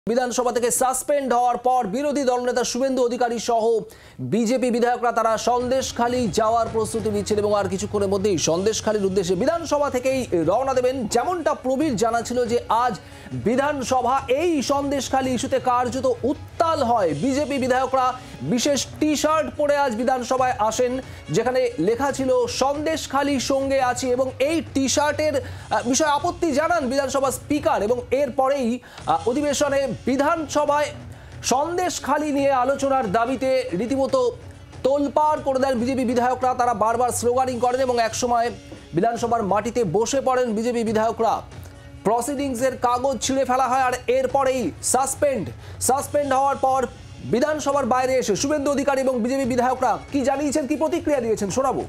বিধানসভা থেকে সাসপেন্ড হওয়ার পর বিরোধী দলনেতা শুভেন্দু অধিকারী সহ বিজেপি বিধায়করা তারা সন্দেশখালী যাওয়ার প্রস্তুতি নিচ্ছেন এবং আর কিছুক্ষণের মধ্যেই সন্দেশখালীর উদ্দেশ্যে বিধানসভা থেকেই রওনা দেবেন। যেমনটা প্রবীর জানাছিল যে আজ বিধানসভা এই সন্দেশখালী ইস্যুতে কার্যত উত্তাল হয়। বিজেপি বিধায়করা বিশেষ টি শার্ট পরে আজ বিধানসভায় আসেন, যেখানে লেখা ছিল সন্দেশখালী সঙ্গে আছি, এবং এই টি শার্টের বিষয়ে আপত্তি জানান বিধানসভা স্পিকার এবং এরপরেই অধিবেশনে বিধানসভায় সন্দেশখালী নিয়ে আলোচনার দাবিতে রীতিমতো তোলপাড় করে দেন বিজেপি বিধায়করা। তারা বারবার স্লোগানিং করেন এবং একসময় বিধানসভার মাটিতে বসে পড়েন বিজেপি বিধায়করা। প্রসিডিংসের কাগজ ছিঁড়ে ফেলা হয় আর এরপরেই সাসপেন্ড হওয়ার পর বিধানসভার বাইরে এসে শুভেন্দু অধিকারী এবং বিজেপি বিধায়করা কি জানিয়েছেন, কি প্রতিক্রিয়া দিয়েছেন শোনাবো।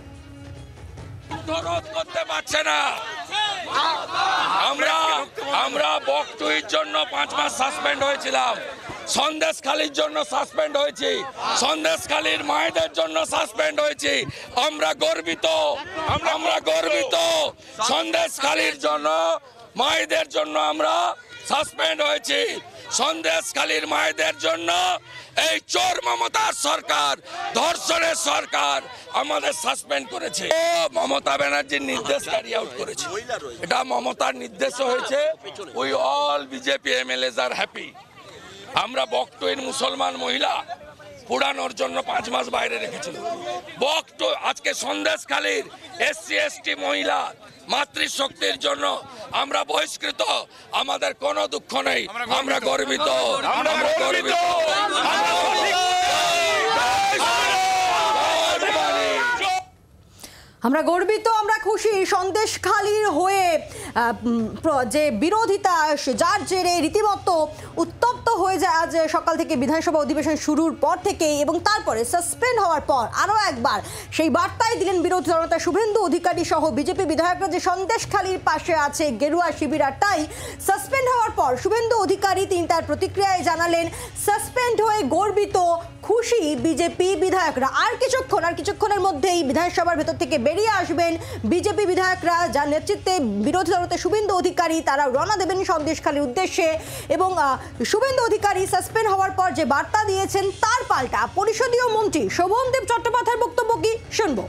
করতে পারছে না, আমরা বকটুইর জন্য 5 মাস সাসপেন্ড হয়েছিলাম, সন্দেশখালীর জন্য সাসপেন্ড হয়েছি, সন্দেশখালীর মায়েদের জন্য সাসপেন্ড হয়েছি। আমরা গর্বিত সন্দেশখালীর জন্য মায়েদের জন্য আমরা সাসপেন্ড হয়েছি। সন্দেশখালীর মায়েদের জন্য এই চোর মমতার সরকার, ধর্ষণের সরকার আমাদের সাসপেন্ড করেছে। মমতা ব্যানার্জির নির্দেশ ক্যারি আউট করেছে, এটা মমতার নির্দেশ হয়েছে। We all BJP MLAs are happy. আমরা বকটুইর মুসলমান মহিলা পুরানোর জন্য 5 মাস বাইরে রেখেছিল। বকটু আজকে সন্দেশখালীর এসসি এসটি মহিলা মাতৃশক্তির জন্য আমরা বহিষ্কৃত। আমাদের কোনো দুঃখ নেই, আমরা গর্বিত। আমরা গর্বিত, আমরা খুশি। সন্দেশখালীর হয়ে যে বিরোধিতা, যার জেরে রীতিমতো উত্তপ্ত হয়ে যায় আজ সকাল থেকে বিধানসভা অধিবেশন শুরুর পর থেকেই, এবং তারপরে সাসপেন্ড হওয়ার পর আরও একবার সেই বার্তাই দিলেন বিরোধী দলনেতা শুভেন্দু অধিকারী সহ বিজেপি বিধায়করা যে সন্দেশখালীর পাশে আছে গেরুয়া শিবির। আর তাই সাসপেন্ড হওয়ার পর শুভেন্দু অধিকারী তিনি তার প্রতিক্রিয়ায় জানালেন, সাসপেন্ড হয়ে গর্বিত, খুশি বিজেপি বিধায়করা। আর কিছুক্ষণের মধ্যেই বিধানসভার ভেতর থেকে বেরিয়ে আসবেন বিজেপি বিধায়করা, যার নেতৃত্বে বিরোধী দলনেতা শুভেন্দু অধিকারী তারা রওনা দেবেন সন্দেশখালীর উদ্দেশ্যে। এবং শুভেন্দু অধিকারী সাসপেন্ড হওয়ার পর যে বার্তা দিয়েছেন তার পাল্টা পরিষদীয় মন্ত্রী শোভনদেব চট্টোপাধ্যায়ের বক্তব্য কি শুনবো।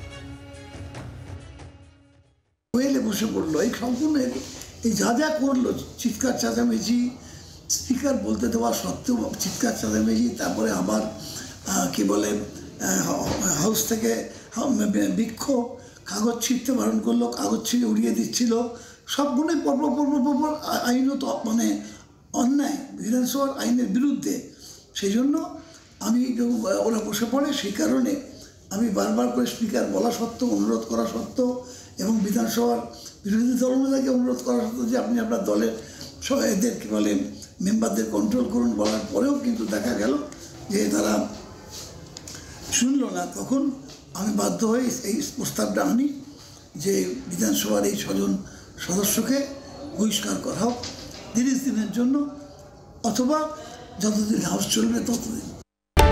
বসে পড়লো এই সম্পূর্ণ এই যা করলো, চিৎকার চেঁচামেচি, স্পিকার বলতে দেওয়া সত্ত্বেও চিৎকার চেঁচামেচি, তারপরে আবার কি বলে হাউস থেকে বিক্ষোভ, কাগজ ছিঁড়তে বারণ করলো, কাগজ ছিঁড়ে উড়িয়ে দিচ্ছিল, সবগুলোই পরপর আইনত মানে অন্যায়, বিধানসভার আইনের বিরুদ্ধে। সেই জন্য আমি ওরা বসে পড়ে, সেই কারণে আমি বারবার করে স্পিকার বলা সত্ত্বেও, অনুরোধ করা সত্ত্বেও, এবং বিধানসভার বিরোধী দলনেতাকে অনুরোধ করা সত্ত্বেও যে আপনি আপনার দলের এদের কী বলে মেম্বারদের কন্ট্রোল করুন বলার পরেও কিন্তু দেখা গেল যে তারা শুনল না। তখন আমি বাধ্য হয়ে এই প্রস্তাবটা আনি যে বিধানসভার এই 6 জন সদস্যকে বহিষ্কার করা হোক 30 দিনের জন্য, অথবা যতদিন হাউস চলবে ততদিন।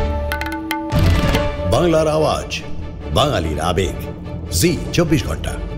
বাংলার আওয়াজ, বাঙালির আবেগ, জি 24 ঘন্টা।